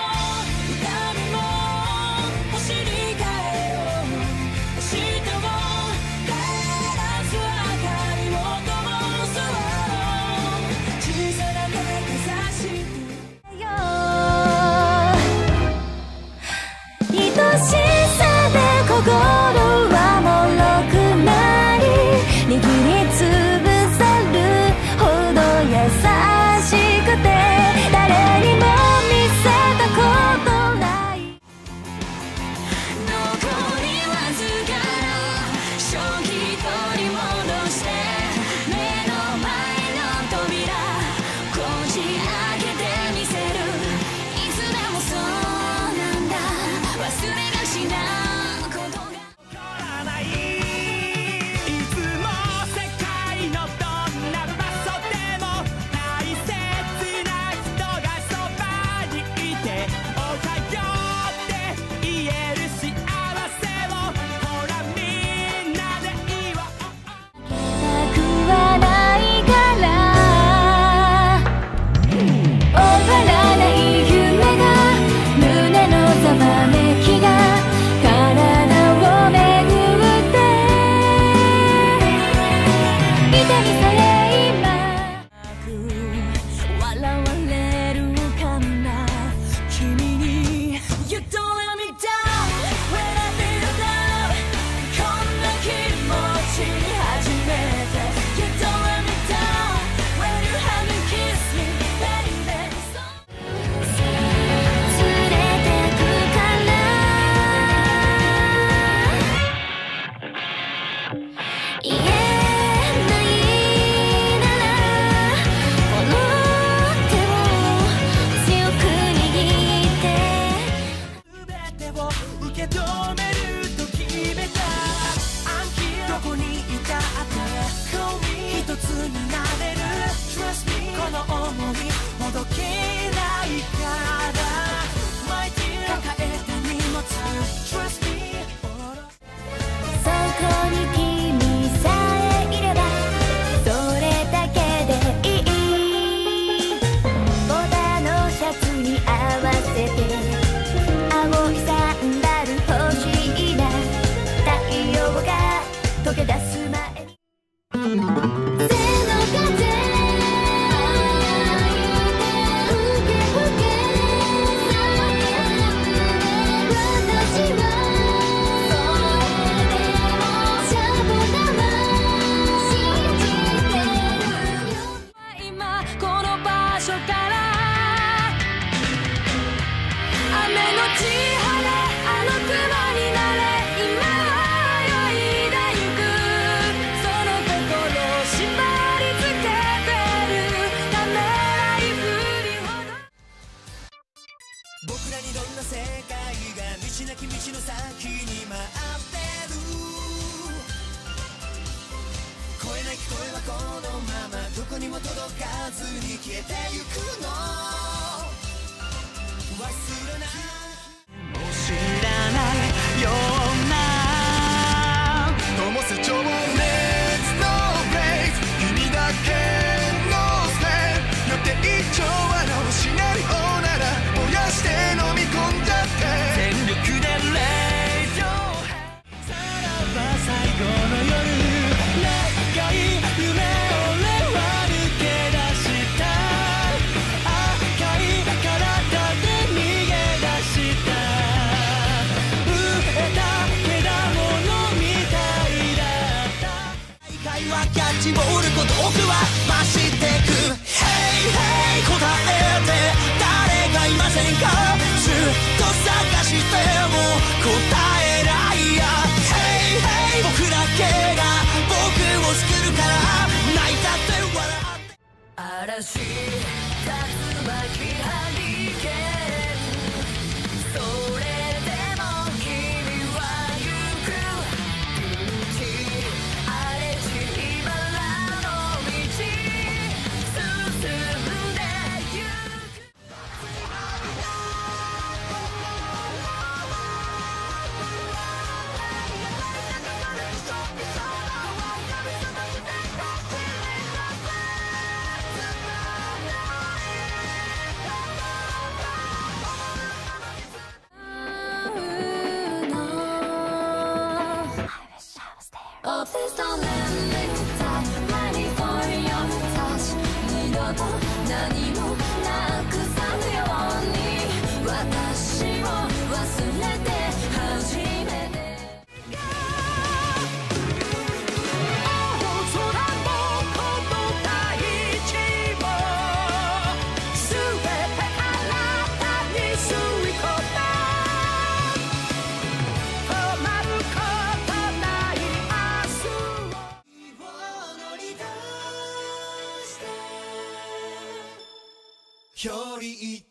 痛みも星に変えよう明日を照らす明かりを灯そう小さな手かざしてよ愛しさで心はもろくなり握りつぶさるほど優しくて誰にも見せたことない残りわずかな正気取り戻して目の前の扉こじ開けてみせるいつでもそうなんだ忘れがちなことが起こらないいつも世界のどんな場所でも大切な人がそばにいておはようって言える幸せをほらみんなで言おうたくはないから終わらない夢が胸のざわめきが体を巡って見てみさえ今笑われるかな君に You don't let me down when I feel down こんな気持ちに初めて You don't let me down when you have me kiss me baby 連れてくから言えないならこの手を強く握って全てを受け止めると決めたどこにいたって一つになれる Trust me この想いほどけないから毎日抱えた荷物 Trust me そこに君さえいればそれだけでいいボタンのシャツに合わせて青いサンダル欲しいな太陽が溶け出す前に背の風吹け吹け私はそれでもシャボ玉信じてるよ今この場所から雨のち晴れあの雲になれ今は泳いでゆくその心を縛り付けてるためらいふりほど僕らにどんな世界が道なき道の先に待ってる声なき声はこのままどこにも届かずに消えてゆくの忘れない知らないような灯す情熱のブレイズ君だけのスペース予定以上はのシナリオなら燃やして飲み込んじゃって全力でレイジョーさらば最後の夜長い夢俺は抜け出した赤い体で逃げ出した飢えたけだものみたいだった大会はキャッチボールこと奥は増してく Hey hey 答えて誰がいませんかずっと探しても答えないや Hey hey 僕だけが僕を救うから泣いたって笑って嵐竜巻ハリケーンそれでも君は行く荒れ地茨の道進んでゆくい